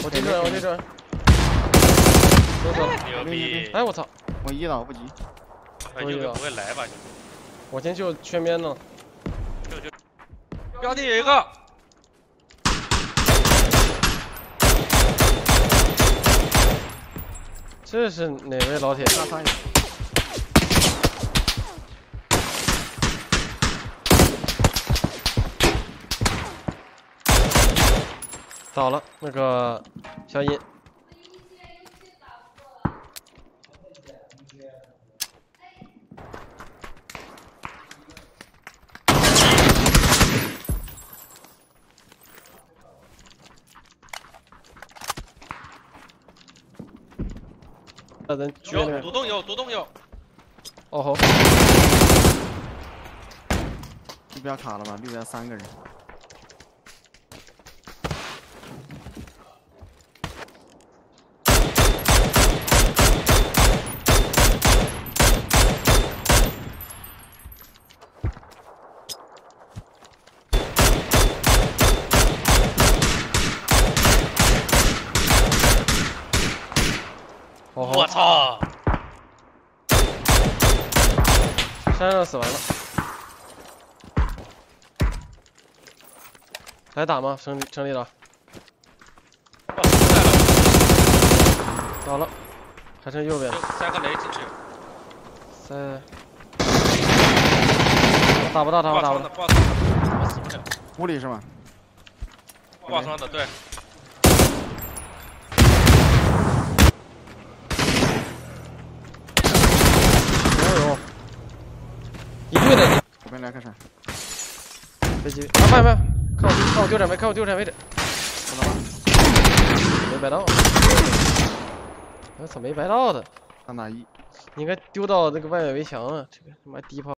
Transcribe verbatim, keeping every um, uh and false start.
我接着，我接着。走走。 牛逼！ 哎，我操！ 我一了，不急。 哎，右边不会来吧？ 我先救全面了。 就就。标地有一个。 这是哪位老铁？ 大三有。 倒了，那个小尹。那人有独栋有独栋有。 哦吼！ 绿标卡了吧？绿标三个人。 我操！ 山上死完了，还打吗？胜胜利了。倒了，还剩右边。 三个雷进去。 塞。打不到，打不到。 爆窗的，我死不了。 屋里是吧？ 爆窗的，对。 一队的， 我边来开闪， 飞机啊，慢慢，看我看我丢闪位，看我丢闪位置，看到吗？没白到，我操，没白到的， 三打一， 应该丢到那个外面围墙啊，这个他妈低炮。